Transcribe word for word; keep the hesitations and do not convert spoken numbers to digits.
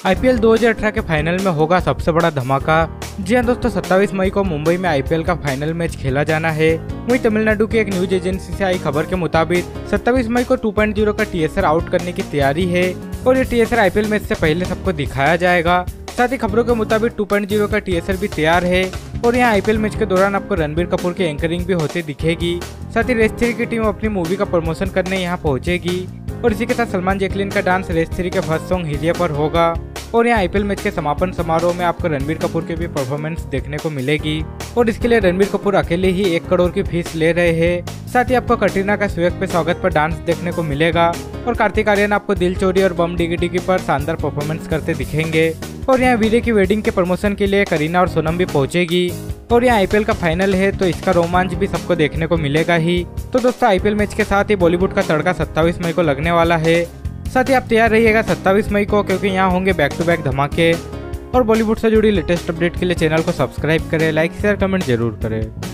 IPL दो हज़ार अठारह के फाइनल में होगा सबसे बड़ा धमाका। जी हाँ दोस्तों, सत्ताईस मई को मुंबई में आईपीएल का फाइनल मैच खेला जाना है। वहीं तमिलनाडु की एक न्यूज एजेंसी से आई खबर के मुताबिक सत्ताईस मई को टू पॉइंट ज़ीरो का टीएसआर आउट करने की तैयारी है और ये टीएसआर आईपीएल मैच से पहले सबको दिखाया जाएगा। साथ ही खबरों के मुताबिक टू पॉइंट ज़ीरो का टीएसआर भी तैयार है और यहाँ आईपीएल मैच के दौरान आपको रणबीर कपूर की एंकरिंग भी होती दिखेगी। साथ ही रेस थ्री की टीम अपनी मूवी का प्रमोशन करने यहाँ पहुंचेगी और इसी के साथ सलमान जैकलिन का डांस रेस थ्री के फर्स्ट सॉन्ग हिरिया पर होगा और यहाँ आईपीएल मैच के समापन समारोह में आपको रणबीर कपूर की भी परफॉर्मेंस देखने को मिलेगी और इसके लिए रणबीर कपूर अकेले ही एक करोड़ की फीस ले रहे हैं। साथ ही आपको कटरीना का स्वेग पे स्वागत पर डांस देखने को मिलेगा और कार्तिक आर्यन आपको दिल चोरी और बम डिगी डिगी पर शानदार परफॉर्मेंस करते दिखेंगे और यहाँ वीरे की वेडिंग के प्रमोशन के लिए करीना और सोनम भी पहुंचेगी और यहाँ आईपीएल का फाइनल है तो इसका रोमांच भी सबको देखने को मिलेगा ही। तो दोस्तों, आईपीएल मैच के साथ ही बॉलीवुड का तड़का सत्ताईस मई को लगने वाला है। साथ ही आप तैयार रहिएगा सत्ताईस मई को, क्योंकि यहाँ होंगे बैक टू बैक धमाके। और बॉलीवुड से जुड़ी लेटेस्ट अपडेट के लिए चैनल को सब्सक्राइब करें, लाइक शेयर कमेंट जरूर करें।